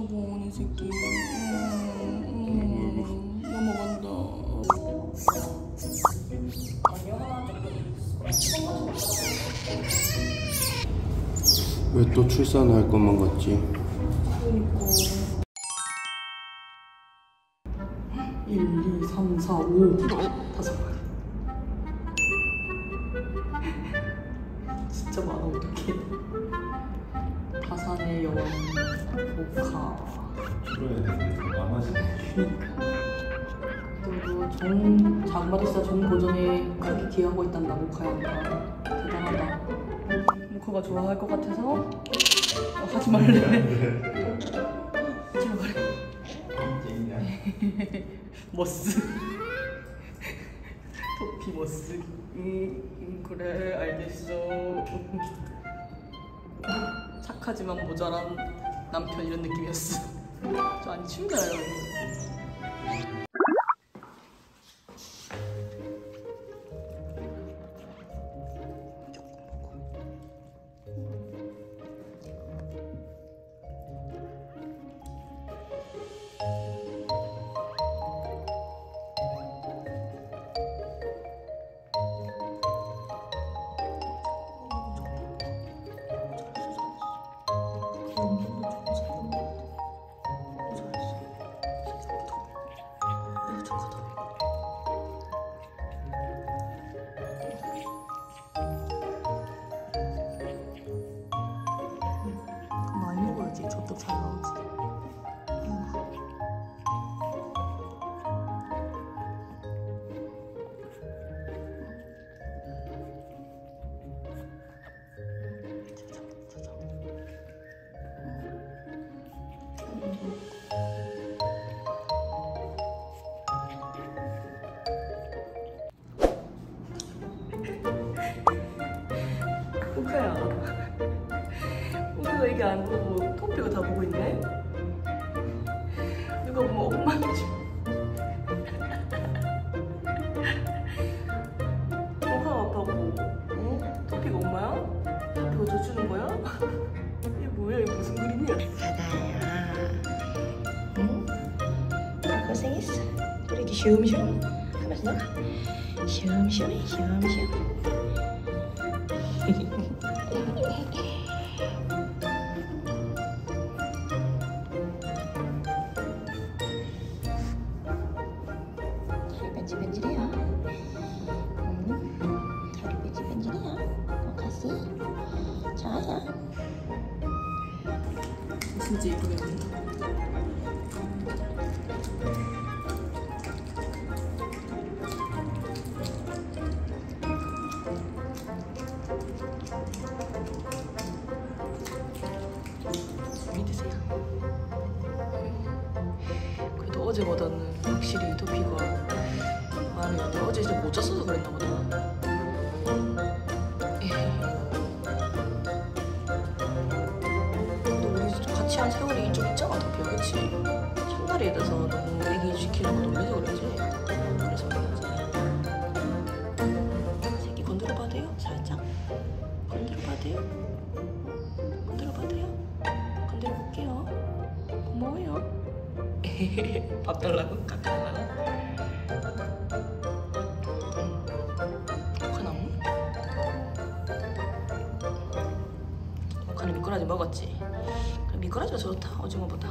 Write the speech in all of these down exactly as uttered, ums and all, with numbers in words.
아이고 이 새끼. 음, 음, 넘어간다. 왜 또 출산할 것만 같지? 그러니까. 일, 이, 삼, 사, 오 다섯 마리. 진짜 많아. 어떡해. 다산의 여왕 모카. 줄여야 되는데 더 많아지네. 그니까. 그리고 정 장마리사 정 보전에 크게 기여하고 있단다. 모카양가 대단하다. 모카가 좋아할 것 같아서 어, 하지 말래. 하지 말래. 머스. 토피 머스. 음, 음 그래 알겠어. 착하지만 모자란 남편 이런 느낌이었어. 저 아니 춤가요. 많이 먹어야지 저도 잘 나오지. 오카야, 오카가 이게 안 보고 토피가 다 보고 있네? 누가 뭐 엄마 좀 오카가 아빠고 어? 토피가 엄마야? 토피가 져주는 거야? 이게 뭐야? 이게 무슨 그림이야? 하나야, 응? 고생했어. 우리 이렇게 쉬엄쉬엄 하면서 너가 쉬엄쉬엄해, 쉬엄쉬엄. 다리 벤질벤질해요. 응? 다리 벤질벤질해요. 오카씨 좋아요. 진짜 예쁘게 나온다. 믿으세요. 그래도 어제보다는 확실히 토피가 많이 근데 어제 진짜 못 잤어서 그랬나 보다. 근데 우리 같이 한 세월이 좀 있잖아 토피야. 그치? 첫날에 대해서 너무 애기 시키려고 놀래서 그러지. 그래서 그러지. 새끼 건드려봐도 돼요? 살짝 건드려봐도 돼요? 건드려봐도 돼요? 건드려볼게요. 고마워요. 밥 달라고? 깎아달라고? 오카나무? 오카는 미꾸라지 먹었지? 그래, 미꾸라지가 좋다 오징어보다.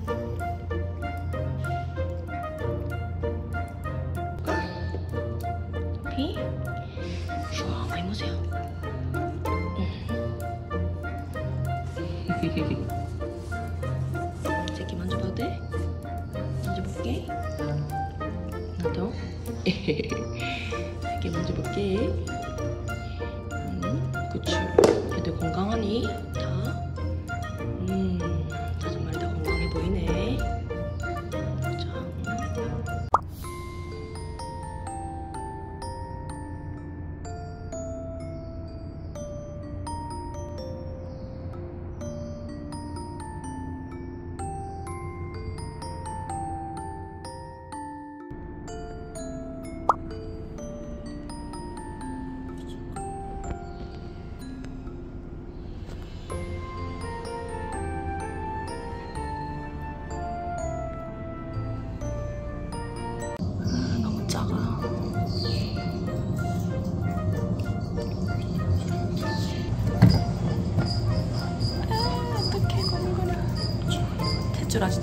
비? 슈아 많이 보세요. 새끼 만져봐도 돼? 만져볼게. 나도. 새끼 만져볼게. 음, 그치. 애들 건강하니? 다? 음, 다섯 마리 다 건강해 보이네. 자.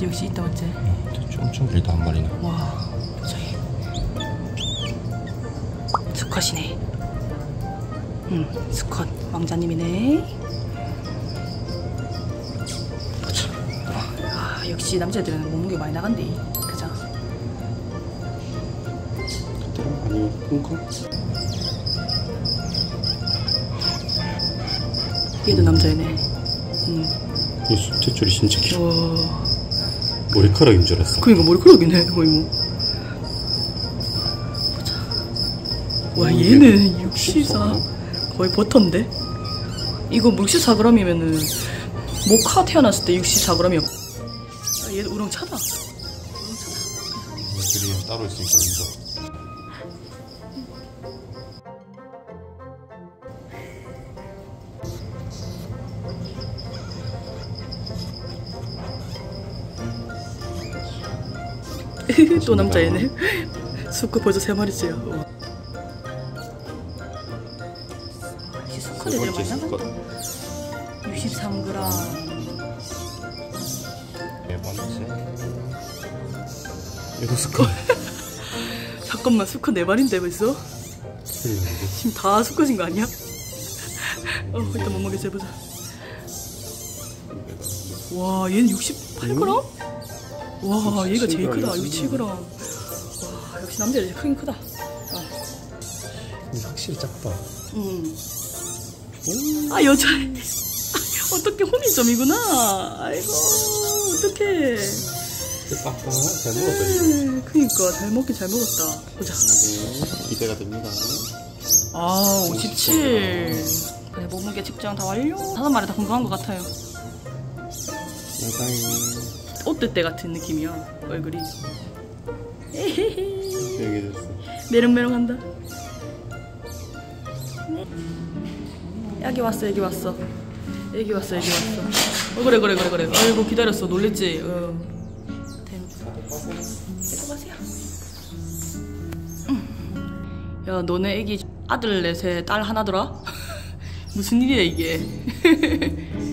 역시 있다 맞지? 대충 엄청 길다 한 마리는. 와 저기 수컷이네. 응 수컷 왕자님이네. 아 역시 남자애들은 몸무게 많이 나간대. 그죠? 그때랑 아니요 큰 거? 얘도 남자애네. 응. 이 대줄이 진짜 길어. 와 머리카락인 줄 알았어. 그니까 머리카락이네 거의 뭐. 보자. 와 얘는 육십사 거의 버터인데? 이거 육십사 그램이면은 모카 태어났을 때 육십사 그램이었. 아, 얘도 우렁차다. 애들이 따로 있으니까 온다. 또 남자애네. 수컷 벌써 세 마리째요. 어. 역시 수컷 애들 많이 나간다. 육십삼 그램. 네 번째. 얘도 스컷. 잠깐만 수컷 네 마리인데 벌써? 지금 다 수컷인 거 아니야? 어 일단 몸무게 재보자. 와 얘는 육십팔 그램? 와 얘가 제일 크다. 육십칠 그램. 와 역시 남자애들 크긴 크다. 아. 확실히 작다. 음. 아 여자. 어떻게 혼이점이구나. 아이고 어떡해. 빡빡 잘 먹었다 이거. 그니까 잘 먹긴 잘 먹었다. 보자. 네, 기대가 됩니다. 아 오십칠. 그래 몸무게 측정 다 완료. 다섯 마리 다 건강한 것 같아요. 영상이 옷뜰 때 같은 느낌이야 얼굴이. 에헤헤. 여기 됐어. 메롱메롱한다. 여기 왔어 여기 왔어 여기 왔어 여기 왔어. 어 그래 그래 그래 그래. 아이고 기다렸어 놀랬지. 어. 데리고 가세요. 음. 야 너네 애기 아들 넷에 딸 하나더라? 무슨 일이야 이게.